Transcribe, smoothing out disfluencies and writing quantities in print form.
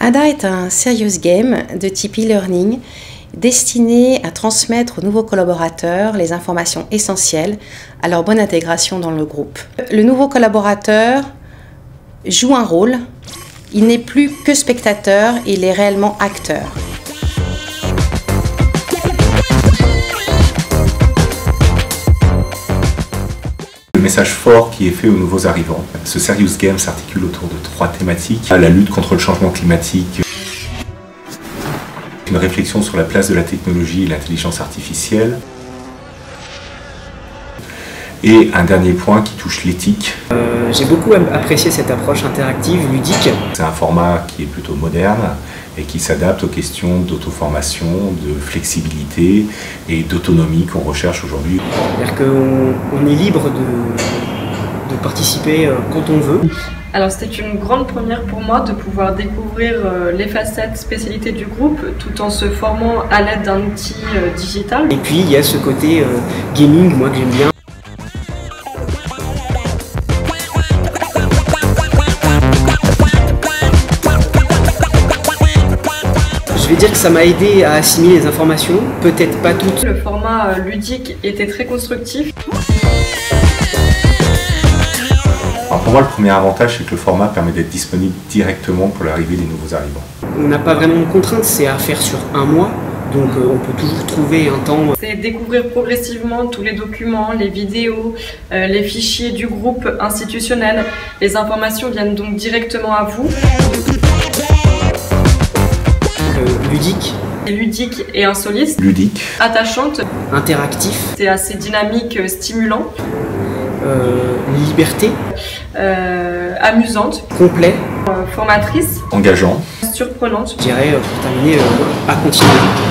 ADA est un serious game de type e-learning destiné à transmettre aux nouveaux collaborateurs les informations essentielles à leur bonne intégration dans le groupe. Le nouveau collaborateur joue un rôle, il n'est plus que spectateur, il est réellement acteur. Le message fort qui est fait aux nouveaux arrivants. Ce Serious Game s'articule autour de 3 thématiques. La lutte contre le changement climatique, une réflexion sur la place de la technologie et l'intelligence artificielle, et un dernier point qui touche l'éthique. J'ai beaucoup apprécié cette approche interactive, ludique. C'est un format qui est plutôt moderne et qui s'adapte aux questions d'auto-formation, de flexibilité et d'autonomie qu'on recherche aujourd'hui. C'est-à-dire qu'on est libre de participer quand on veut. Alors c'était une grande première pour moi de pouvoir découvrir les facettes, spécialités du groupe tout en se formant à l'aide d'un outil digital. Et puis il y a ce côté gaming, moi que j'aime bien. Je vais dire que ça m'a aidé à assimiler les informations, peut-être pas toutes. Le format ludique était très constructif. Alors pour moi, le premier avantage, c'est que le format permet d'être disponible directement pour l'arrivée des nouveaux arrivants. On n'a pas vraiment de contraintes, c'est à faire sur un mois, donc on peut toujours trouver un temps. C'est découvrir progressivement tous les documents, les vidéos, les fichiers du groupe institutionnel. Les informations viennent donc directement à vous. Ludique. Ludique et insolite. Ludique. Attachante. Interactif. C'est assez dynamique, stimulant. Liberté. Amusante. Complet. Formatrice. Engageant. Surprenante. Je dirais pour terminer, à continuer.